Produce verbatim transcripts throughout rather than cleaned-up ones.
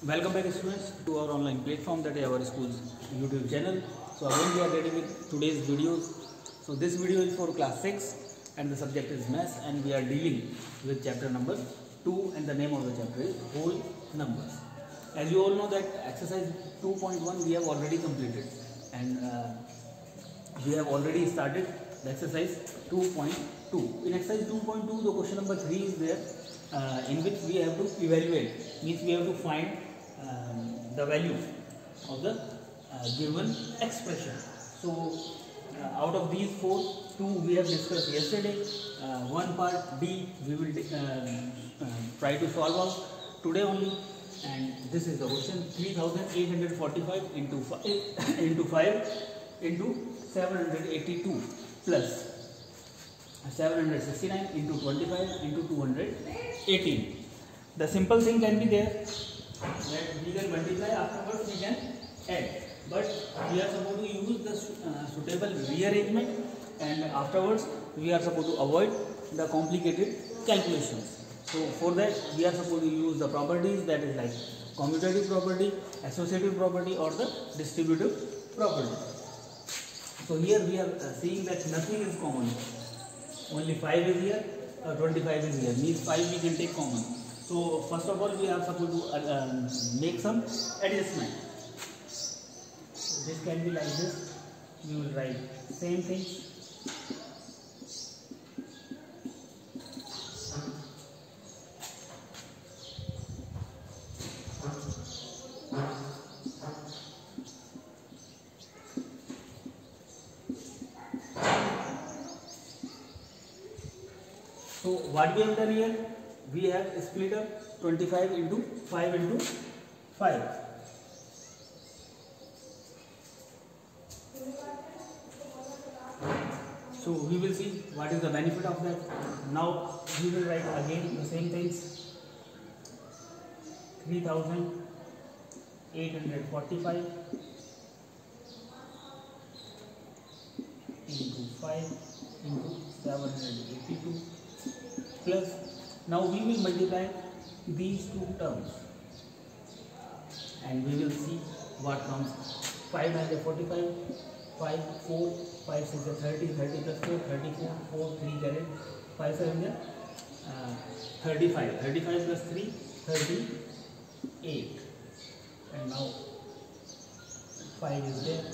Welcome back students to our online platform, that is our school's YouTube channel. So again we are ready with today's videos. So this video is for class six and the subject is maths, and we are dealing with chapter number two, and the name of the chapter is whole numbers. As you all know that exercise two point one we have already completed, and uh, we have already started the exercise two point two. In exercise two point two the question number three is there, uh, in which we have to evaluate, means we have to find Um, the value of the uh, given expression. So uh, out of these four, two we have discussed yesterday, uh, one part D we will uh, uh, try to solve out today only, and this is the question: three thousand eight hundred forty-five into five into five into seven hundred eighty-two plus seven hundred sixty-nine into twenty-five into two hundred eighteen. The simple thing can be there that we can multiply, afterwards we can add, but we are supposed to use the uh, suitable rearrangement, and afterwards we are supposed to avoid the complicated calculations. So for that we are supposed to use the properties, that is like commutative property, associative property, or the distributive property. So here we are uh, seeing that nothing is common, only five is here, uh, twenty-five is here, means five we can take common. So first of all we are supposed to uh, um, make some adjustment. So this can be like this. We will write same thing. So what we have done here? We have split up twenty-five into five into five. So we will see what is the benefit of that. Now we will write again the same things: three thousand eight hundred forty-five into five into seven hundred eighty-two plus. Now we will multiply these two terms, and we will see what comes. five hundred forty-five, five, four, five, six, thirty, thirty plus four, thirty-four, four, three carried, five, seven, uh, thirty-five, thirty-five plus three, thirty-eight, and now five is there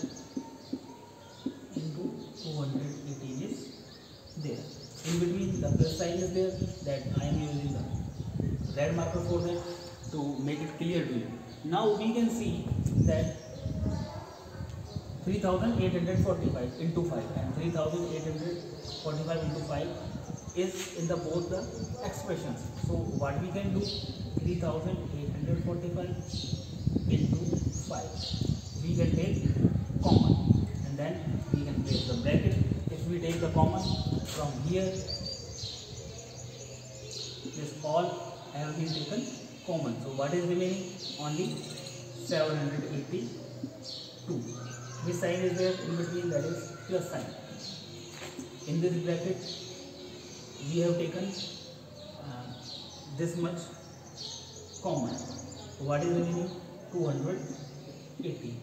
into two hundred eighteen is there. In between the plus sign is there, that I am using the red marker for that to make it clear to you. Now we can see that three thousand eight hundred forty-five into five and three thousand eight hundred forty-five into five is in the both the expressions. So what we can do, three thousand eight hundred forty-five into five, we can take common, and then we can place the bracket. If we take the common from here, this all have been taken common. So what is remaining? Only seven hundred eighty-two. This sign is there in between, that is plus sign. In this bracket we have taken uh, this much common. So what is remaining? two hundred eighty.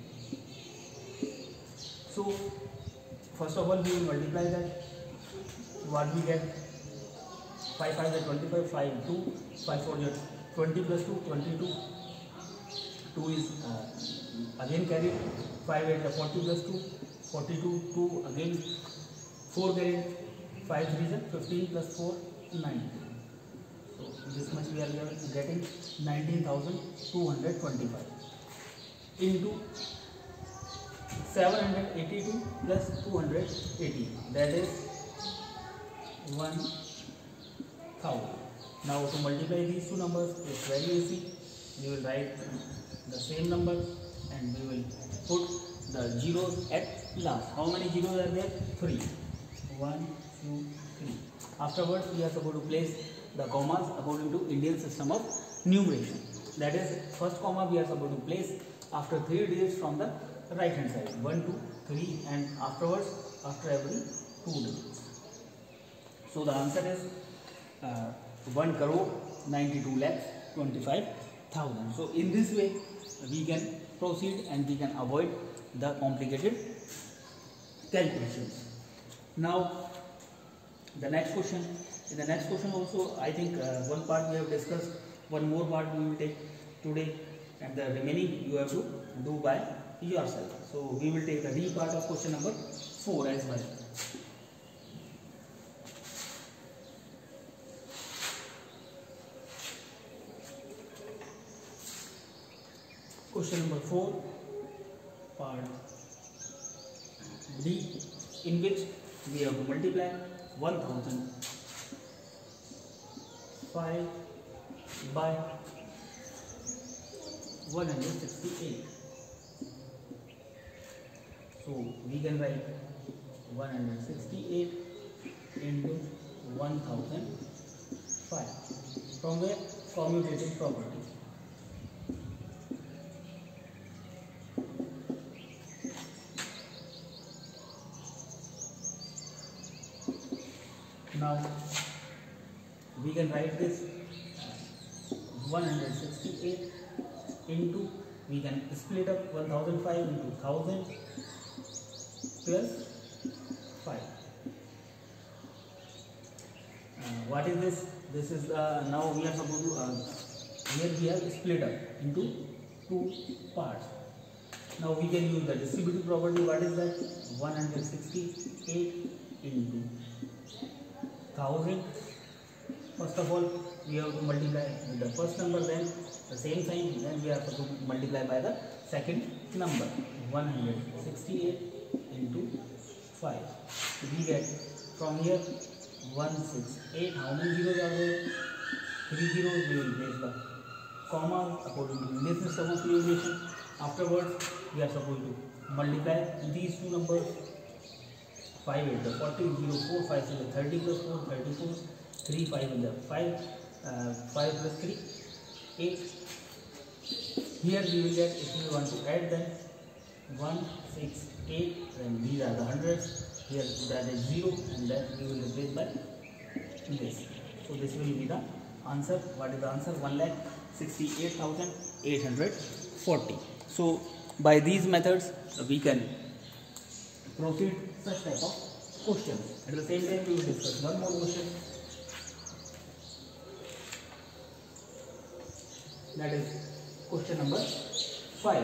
So first of all we will multiply that. What we get? five five is twenty-five, five two, five four is twenty plus two, twenty-two. two is uh, again carried. five eight is forty plus two, forty-two, two again, four carried. five three is fifteen plus four, nineteen. So this much we are getting nineteen thousand two hundred twenty-five into seven hundred eighty-two plus two hundred eighty, that is one thousand. Now to multiply these two numbers is very easy. We will write the same number and we will put the zeros at last. How many zeros are there? Three. One, two, three. Afterwards we are supposed to place the commas according to Indian system of numeration. That is, first comma we are supposed to place after three digits from the right hand side, one, two, three, and afterwards after every two digits. So the answer is uh, one crore ninety-two lakhs twenty-five thousand. So in this way we can proceed and we can avoid the complicated calculations. Now the next question. In the next question also, I think uh, one part we have discussed, one more part we will take today, and the remaining you have to do by yourself. So we will take the D part of question number four as well. Question number four, part D, in which we have to multiply one thousand five by one hundred sixty-eight. So we can write one hundred sixty-eight into one thousand five from the commutative property. Now we can write this one hundred sixty-eight into, we can split up one thousand five into one thousand plus five. Uh, what is this? This is uh, now we are supposed to, uh, here we have split up into two parts. Now we can use the distributive property. What is that? one hundred sixty-eight into one thousand. First of all, we have to multiply with the first number, then the same sign, then we have to multiply by the second number. one hundred sixty-eight into five. So we get from here one hundred sixty-eight. How many zeros are there? Three zeros. We will place the comma according to this system of elimination. Afterwards, we are supposed to multiply these two numbers. five eight the forty, zero four, five six the thirty plus four, thirty-four, three five in the five, uh, five plus three, eight. Here we will get, if we want to add, then one six eight, then these are the hundreds, here that is zero, and then we will replace by this. So this will be the answer. What is the answer? one lakh sixty-eight thousand eight hundred forty. So by these methods we can proceed such type of questions. At the same time, we will discuss one more question, that is question number five.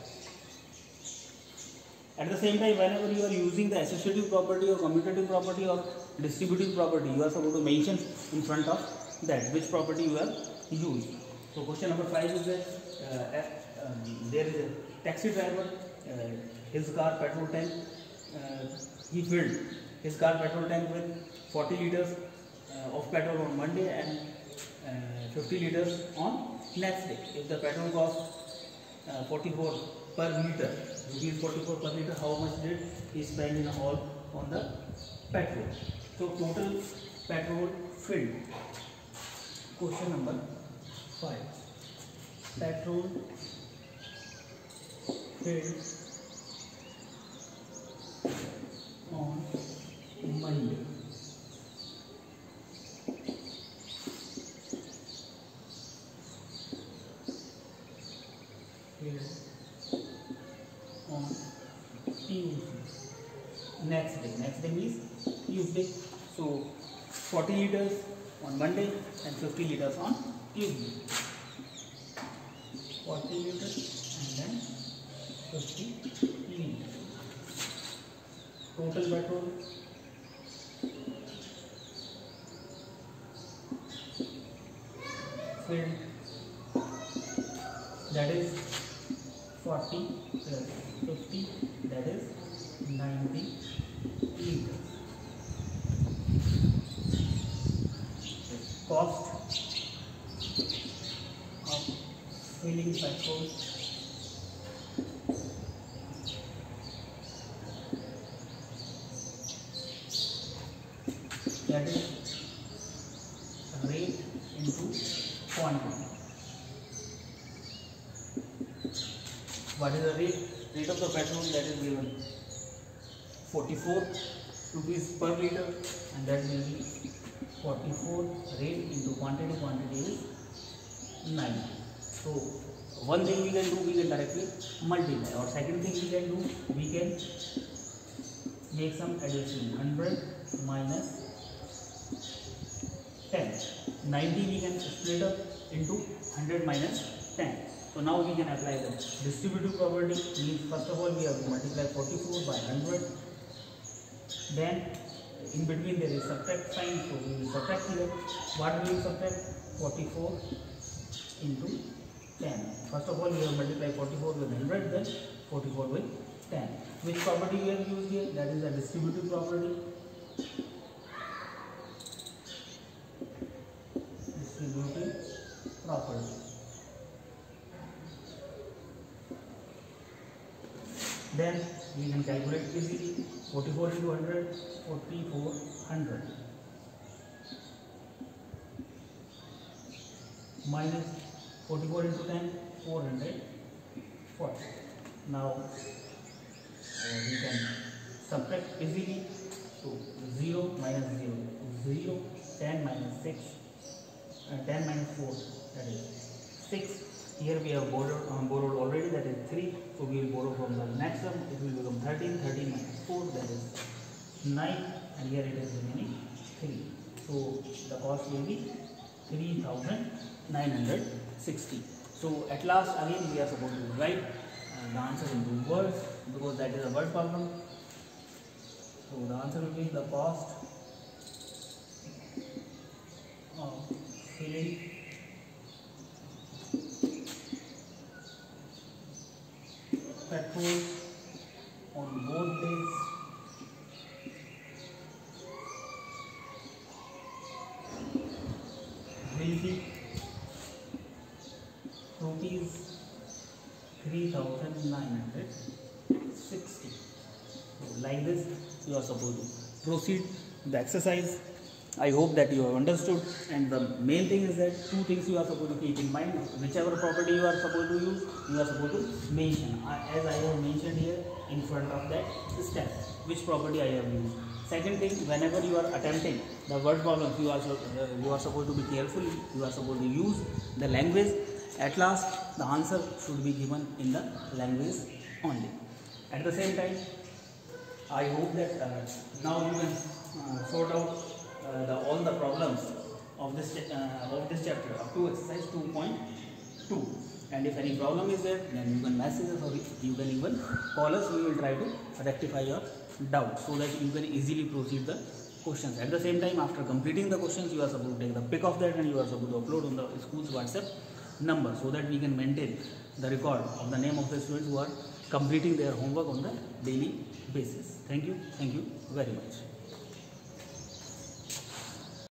At the same time, whenever you are using the associative property or commutative property or distributive property, you are supposed to mention in front of that which property you have used. So question number five is that uh, um, there is a taxi driver, uh, his car petrol tank, uh, he filled his car petrol tank with forty liters uh, of petrol on Monday and uh, fifty liters on next day. If the petrol costs uh, forty-four per liter, rupees forty-four per liter, how much did he spend in all on the petrol? So total petrol filled. Question number five. Petrol filled on Monday. Filled on Tuesday. Next day. Next day means Tuesday. So forty liters on Monday and fifty liters on Tuesday. forty liters and then fifty liters. Total petrol filled, that is forty plus fifty, that is ninety liters. Cost of filling petrol that is rate into quantity. What is the rate? Rate of the petrol, that is given forty-four rupees per liter, and that will be forty-four rate into quantity. Quantity is nine. So one thing we can do, we can directly multiply, or second thing we can do, we can make some addition. one hundred minus ten. ninety we can split up into one hundred minus ten. So now we can apply the distributive property. Means first of all we have to multiply forty-four by one hundred. Then in between there is subtract sign, so we will subtract here. What will we subtract? forty-four into ten. First of all we have multiplied forty-four with one hundred, then forty-four with ten. Which property we have used here? That is the distributive property. Distributive property. Then we can calculate easily. forty-four into one hundred, forty-four hundred. Minus forty-four into ten, four hundred forty. Now uh, we can subtract easily. So zero minus zero, zero, ten minus six, uh, ten minus four, that is six. Here we have borrowed, um, borrowed already, that is three. So we will borrow from the next term. It will become thirteen. thirteen minus four, that is nine. And here it is remaining three. So the cost will be three thousand nine hundred sixty. So at last again we are supposed to write uh, the answer into words, because that is a word problem. So the answer will be the cost of filling petrol on both days will be rupees three thousand nine hundred sixty. So like this you are supposed to proceed the exercise. I hope that you have understood, and the main thing is that two things you are supposed to keep in mind. Whichever property you are supposed to use, you are supposed to mention, as I have mentioned here in front of that step, which property I have used. Second thing, whenever you are attempting the word problems, you are, uh, you are supposed to be careful, you are supposed to use the language. At last, the answer should be given in the language only. At the same time, I hope that uh, now you can uh, sort out uh, the, all the problems of this uh, of this chapter up to exercise two point two. And if any problem is there, then you can message us, or you can even call us. We will try to rectify your doubt so that you can easily proceed the questions. At the same time, after completing the questions, you are supposed to take the pic of that and you are supposed to upload on the school's WhatsApp number, so that we can maintain the record of the name of the students who are completing their homework on the daily basis. Thank you. Thank you very much.